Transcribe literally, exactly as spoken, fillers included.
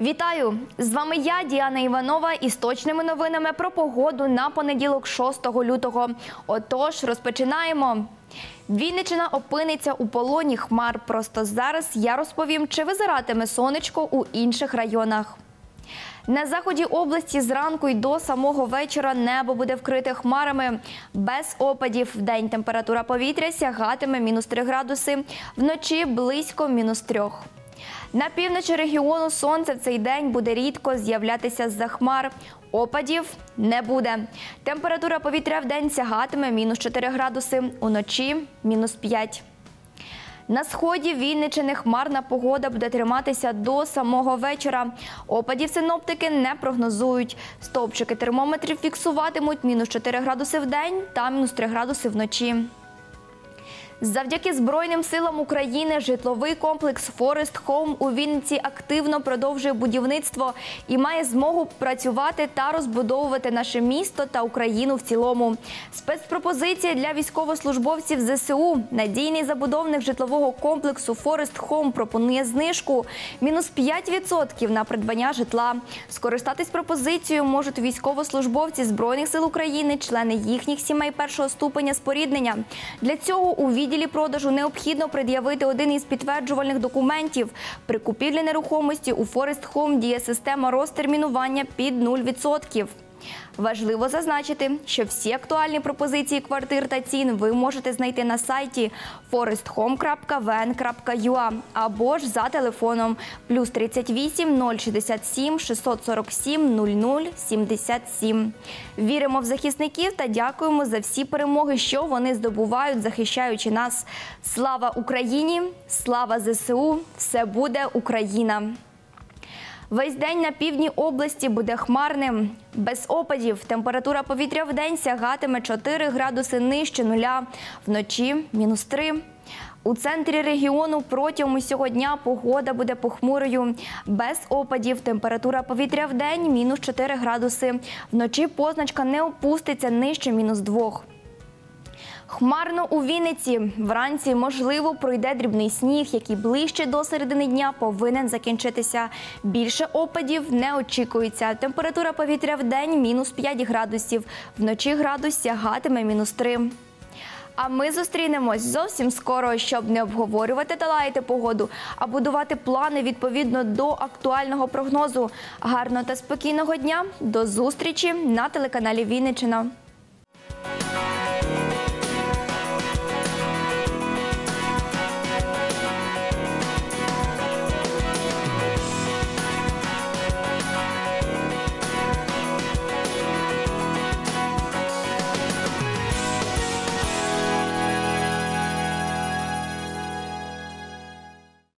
Вітаю! З вами я, Діана Іванова, із точними новинами про погоду на понеділок, шостого лютого. Отож, розпочинаємо. Вінниччина опиниться у полоні хмар. Просто зараз я розповім, чи визиратиме сонечко у інших районах. На заході області зранку й до самого вечора небо буде вкрите хмарами. Без опадів. Вдень температура повітря сягатиме мінус три градуси, вночі близько мінус трьох. На півночі регіону сонце в цей день буде рідко з'являтися з-за хмар. Опадів не буде. Температура повітря вдень сягатиме мінус чотири градуси, уночі мінус п'ять. На сході Вінниччини хмарна погода буде триматися до самого вечора. Опадів синоптики не прогнозують. Стовпчики термометрів фіксуватимуть мінус чотири градуси вдень та мінус три градуси вночі. Завдяки Збройним силам України житловий комплекс «Форест Хоум» у Вінниці активно продовжує будівництво і має змогу працювати та розбудовувати наше місто та Україну в цілому. Спецпропозиція для військовослужбовців зе се у. Надійний забудовник житлового комплексу «Форест Хоум» пропонує знижку – мінус п'ять відсотків на придбання житла. Скористатись пропозицією можуть військовослужбовці Збройних сил України, члени їхніх сімей першого ступеня споріднення. Для цього у відділі продажу необхідно пред'явити один із підтверджувальних документів. При купівлі нерухомості у «Форест Хоум» діє система розтермінування під нуль відсотків. Важливо зазначити, що всі актуальні пропозиції квартир та цін ви можете знайти на сайті форест хоум крапка ве ен крапка ю а або ж за телефоном плюс тридцять вісім нуль шістдесят сім шістсот сорок сім нуль нуль сімдесят сім. Віримо в захисників та дякуємо за всі перемоги, що вони здобувають, захищаючи нас. Слава Україні! Слава зе се у! Все буде Україна! Весь день на півдні області буде хмарним. Без опадів. Температура повітря вдень сягатиме чотири градуси нижче нуля, вночі – мінус три. У центрі регіону протягом усього дня погода буде похмурою. Без опадів. Температура повітря вдень – мінус чотири градуси. Вночі позначка не опуститься нижче мінус двох. Хмарно у Вінниці. Вранці, можливо, пройде дрібний сніг, який ближче до середини дня повинен закінчитися. Більше опадів не очікується. Температура повітря вдень – мінус п'ять градусів. Вночі градус сягатиме мінус три. А ми зустрінемось зовсім скоро, щоб не обговорювати та лаяти погоду, а будувати плани відповідно до актуального прогнозу. Гарного та спокійного дня. До зустрічі на телеканалі Вінниччина.